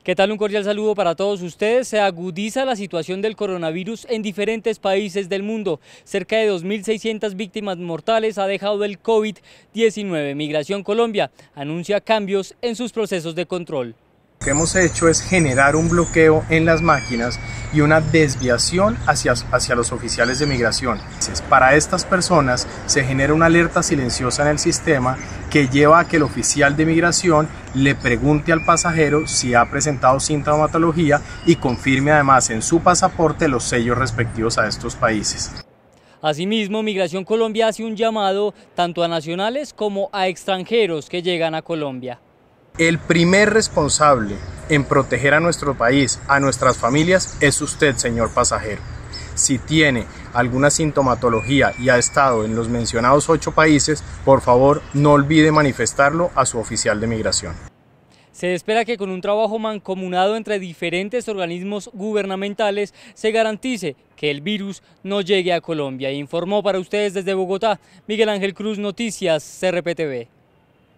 ¿Qué tal? Un cordial saludo para todos ustedes. Se agudiza la situación del coronavirus en diferentes países del mundo. Cerca de 2.600 víctimas mortales ha dejado el COVID-19. Migración Colombia anuncia cambios en sus procesos de control. Lo que hemos hecho es generar un bloqueo en las máquinas y una desviación hacia los oficiales de migración. Para estas personas se genera una alerta silenciosa en el sistema que lleva a que el oficial de migración le pregunte al pasajero si ha presentado sintomatología y confirme además en su pasaporte los sellos respectivos a estos países. Asimismo, Migración Colombia hace un llamado tanto a nacionales como a extranjeros que llegan a Colombia. El primer responsable en proteger a nuestro país, a nuestras familias, es usted, señor pasajero. Si tiene alguna sintomatología y ha estado en los mencionados 8 países, por favor no olvide manifestarlo a su oficial de migración. Se espera que con un trabajo mancomunado entre diferentes organismos gubernamentales se garantice que el virus no llegue a Colombia. Informó para ustedes desde Bogotá Miguel Ángel Cruz, Noticias CRP TV.